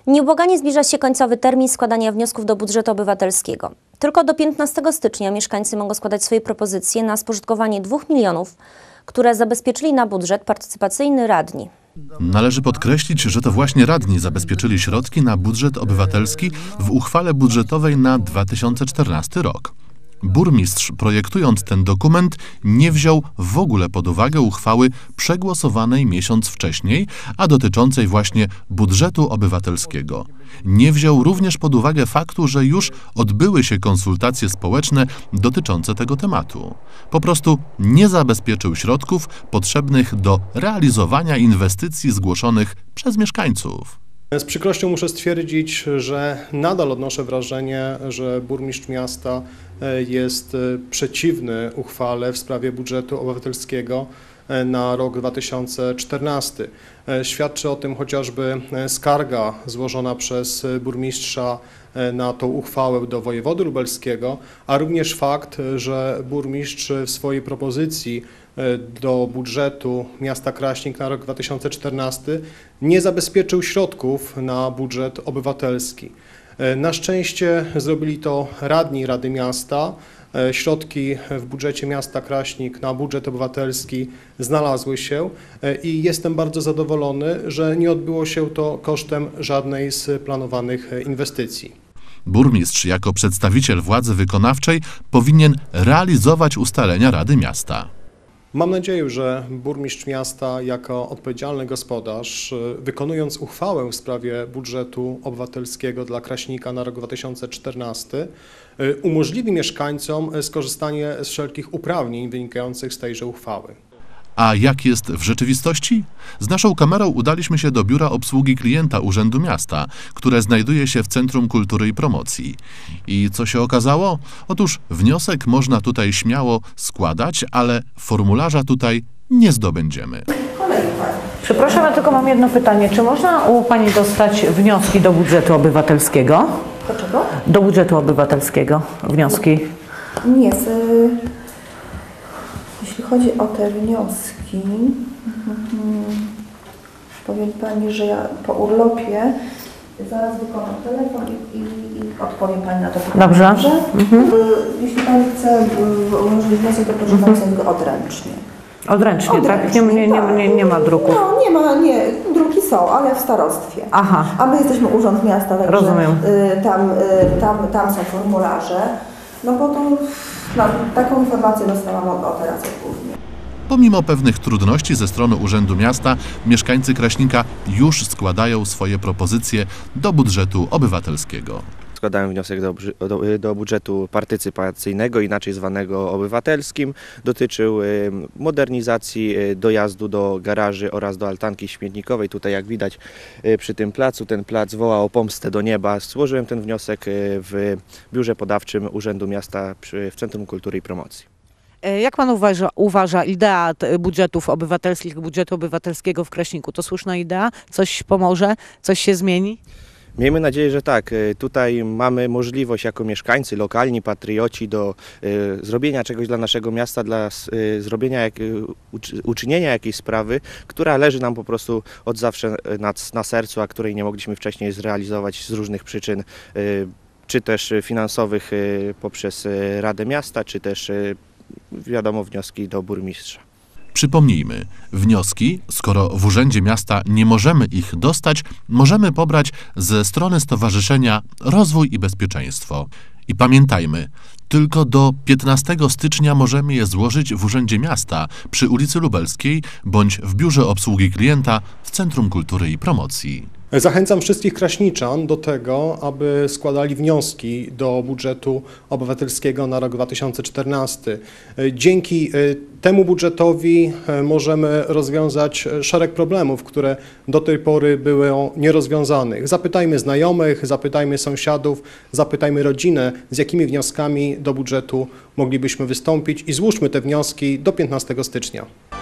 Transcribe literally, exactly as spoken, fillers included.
Nieubłaganie zbliża się końcowy termin składania wniosków do budżetu obywatelskiego. Tylko do piętnastego stycznia mieszkańcy mogą składać swoje propozycje na spożytkowanie dwóch milionów, które zabezpieczyli na budżet partycypacyjny radni. Należy podkreślić, że to właśnie radni zabezpieczyli środki na budżet obywatelski w uchwale budżetowej na dwa tysiące czternasty rok. Burmistrz, projektując ten dokument, nie wziął w ogóle pod uwagę uchwały przegłosowanej miesiąc wcześniej, a dotyczącej właśnie budżetu obywatelskiego. Nie wziął również pod uwagę faktu, że już odbyły się konsultacje społeczne dotyczące tego tematu. Po prostu nie zabezpieczył środków potrzebnych do realizowania inwestycji zgłoszonych przez mieszkańców. Z przykrością muszę stwierdzić, że nadal odnoszę wrażenie, że burmistrz miasta jest przeciwny uchwale w sprawie budżetu obywatelskiego na rok dwa tysiące czternasty. Świadczy o tym chociażby skarga złożona przez burmistrza na tą uchwałę do wojewody lubelskiego, a również fakt, że burmistrz w swojej propozycji do budżetu miasta Kraśnik na rok dwa tysiące czternasty nie zabezpieczył środków na budżet obywatelski. Na szczęście zrobili to radni Rady Miasta. Środki w budżecie miasta Kraśnik na budżet obywatelski znalazły się i jestem bardzo zadowolony, że nie odbyło się to kosztem żadnej z planowanych inwestycji. Burmistrz jako przedstawiciel władzy wykonawczej powinien realizować ustalenia Rady Miasta. Mam nadzieję, że burmistrz miasta jako odpowiedzialny gospodarz, wykonując uchwałę w sprawie budżetu obywatelskiego dla Kraśnika na rok dwa tysiące czternasty, umożliwi mieszkańcom skorzystanie z wszelkich uprawnień wynikających z tejże uchwały. A jak jest w rzeczywistości? Z naszą kamerą udaliśmy się do Biura Obsługi Klienta Urzędu Miasta, które znajduje się w Centrum Kultury i Promocji. I co się okazało? Otóż wniosek można tutaj śmiało składać, ale formularza tutaj nie zdobędziemy. Przepraszam, ja tylko mam jedno pytanie. Czy można u Pani dostać wnioski do budżetu obywatelskiego? Do czego? Do budżetu obywatelskiego wnioski. Nie, z, jeśli chodzi o te wnioski, powiem Pani, że ja po urlopie zaraz wykonam telefon i, i, i odpowiem Pani na to pytanie. Dobrze. Dobrze? Mhm. Jeśli Pani chce ułożyć wniosek, to proszę mhm. napisać go odręcznie. Odręcznie, Odręcznie, tak? Nie, nie, nie, nie, nie ma druków. No, nie ma, nie, druki są, ale w starostwie. Aha. A my jesteśmy Urząd Miasta, także rozumiem. Y, tam, y, tam, tam są formularze, no bo to no, taką informację dostałam od, od teraz głównie. Pomimo pewnych trudności ze strony Urzędu Miasta, mieszkańcy Kraśnika już składają swoje propozycje do budżetu obywatelskiego. Składałem wniosek do, do, do budżetu partycypacyjnego, inaczej zwanego obywatelskim. Dotyczył modernizacji dojazdu do garaży oraz do altanki śmietnikowej. Tutaj jak widać przy tym placu, ten plac woła o pomstę do nieba. Złożyłem ten wniosek w biurze podawczym Urzędu Miasta przy, w Centrum Kultury i Promocji. Jak Pan uważa, uważa idea budżetów obywatelskich, budżetu obywatelskiego w Kraśniku? To słuszna idea? Coś pomoże? Coś się zmieni? Miejmy nadzieję, że tak. Tutaj mamy możliwość jako mieszkańcy, lokalni patrioci do y, zrobienia czegoś dla naszego miasta, dla y, zrobienia, jak, uczy, uczynienia jakiejś sprawy, która leży nam po prostu od zawsze na, na sercu, a której nie mogliśmy wcześniej zrealizować z różnych przyczyn, y, czy też finansowych y, poprzez y, Radę Miasta, czy też y, wiadomo wnioski do burmistrza. Przypomnijmy, wnioski, skoro w Urzędzie Miasta nie możemy ich dostać, możemy pobrać ze strony Stowarzyszenia Rozwój i Bezpieczeństwo. I pamiętajmy, tylko do piętnastego stycznia możemy je złożyć w Urzędzie Miasta przy ulicy Lubelskiej bądź w Biurze Obsługi Klienta w Centrum Kultury i Promocji. Zachęcam wszystkich kraśniczan do tego, aby składali wnioski do budżetu obywatelskiego na rok dwa tysiące czternasty. Dzięki temu budżetowi możemy rozwiązać szereg problemów, które do tej pory były nierozwiązanych. Zapytajmy znajomych, zapytajmy sąsiadów, zapytajmy rodzinę, z jakimi wnioskami do budżetu moglibyśmy wystąpić i złóżmy te wnioski do piętnastego stycznia.